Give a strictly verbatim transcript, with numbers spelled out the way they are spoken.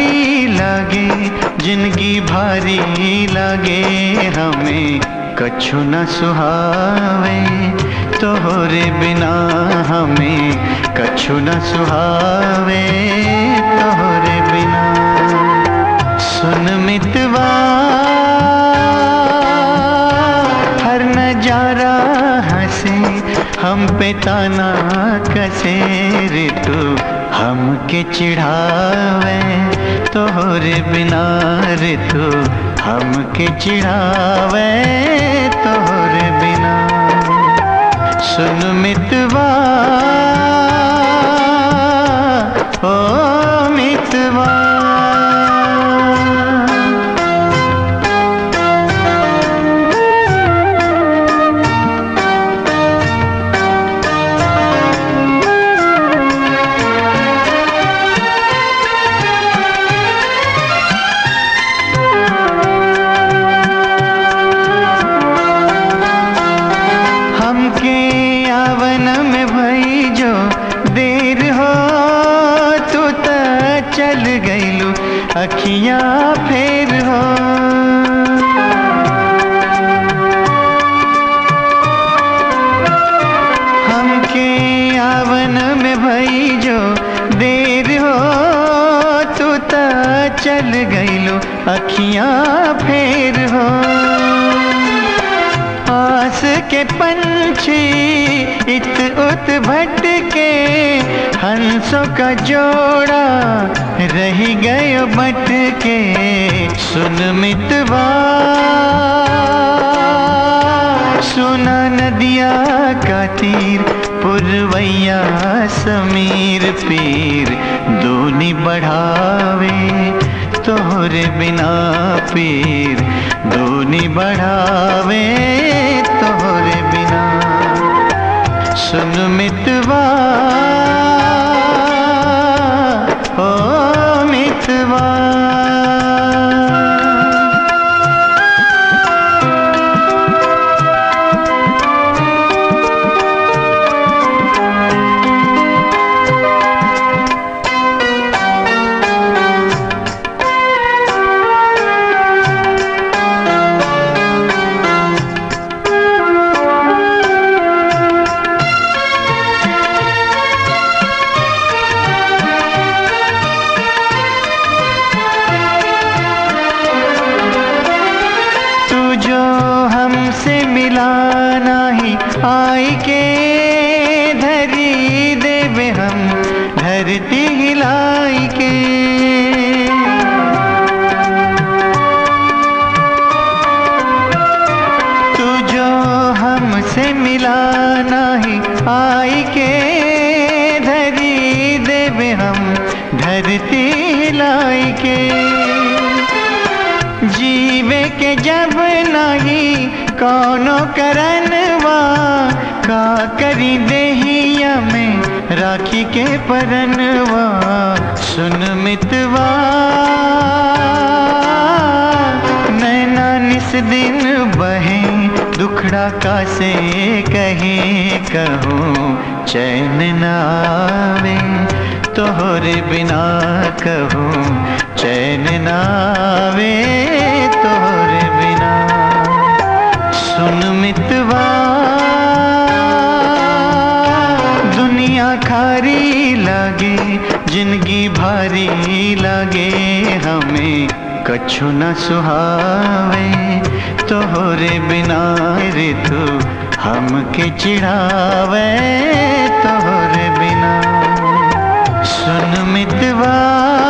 खारी लागे, जिंदगी भारी लागे हमें, कछु न सुहावे तोहरे बिना हमें, कछु न सुहावे तोहरे बिना। सुन मितवा हर नजारा हंसे, हम पे ताना कसे ऋतु हमके चिढ़ावे तोहरे बिना, ऋतु हमके चिढ़ावे तोहरे बिना। सुन मितवा ओ मितवा। चल गईलू अखियाँ फेर हो, हमके आवन में भई जो देर हो, तू ता चल गईलू अखियाँ फेर हो। आस के पंछी इत उत भटके, हंसों का जोड़ा रही गयो बटके। सुन मितवा सुना नदिया का तीर, पुरवैया समीर पीर दूनी बढ़ावे तोहरे बिना, पीर दूनी बढ़ावे तोहरे बिना। सुन मितवा ओ मितवा। हमसे मिलाना ही आई के धरी देवे हम, धरती हिलाई के। तू जो हमसे मिलाना ही आई के धरी देवे हम, धरती हिलाई के। जीवे के जब नहीं कौनो करनवा, का करी देहिया में राखी के परनवा। सुन मितवा नैना निस दिन बहे, दुखड़ा का से कहे कहूँ चैन न आवे तोहरे बिना, कहूँ चैन न आवे तोहरे बिना। सुन मितवा दुनिया खारी लागे, जिंदगी भारी लागे हमें, कछु न सुहावे तोहरे बिना, ऋतु हमके चिढ़ावे तोहरे बिना। सुन मितवा